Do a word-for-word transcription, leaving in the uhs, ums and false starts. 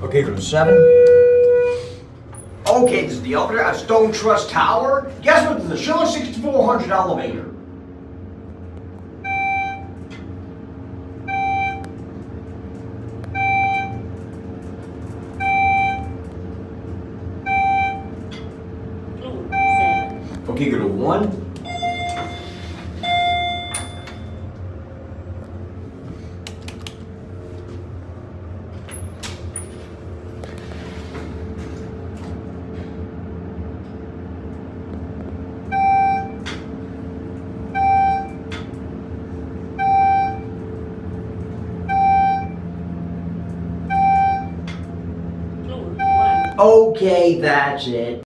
Okay, go to seven. Okay, this is the elevator at Stonetrust Tower. Guess what? This is the Schindler sixty-four hundred elevator. Floor seven. Okay, go to one. Floor one. Okay, that's it.